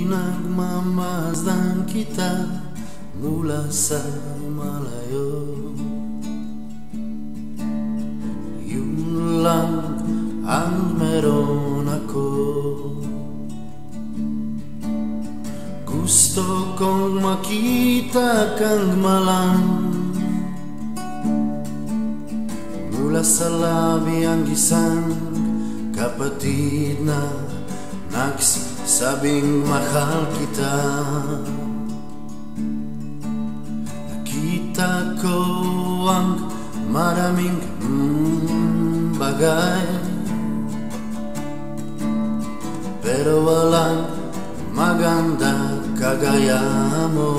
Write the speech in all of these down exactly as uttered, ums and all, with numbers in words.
Pinagmamasdan kita mula sa malayo. Yun lang ang meron ako. Gusto kong makita kang malang mula sa labi ang isang kapatid na nagsabing mahal kita. Nakita ko ang maraming mm, bagay, pero walang maganda kagaya mo.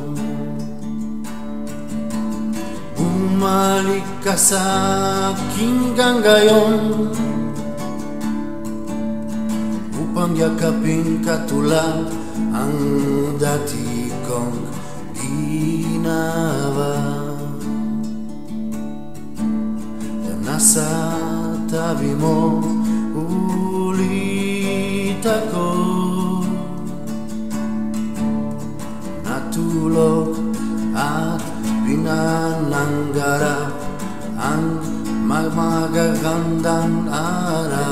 Bumalik ka sa akin ngayon upang yakapin katulad ang dati kong ginawa. Na nasa tabi mo ulit ako, natulog at pinananggarap ang magagandang araw.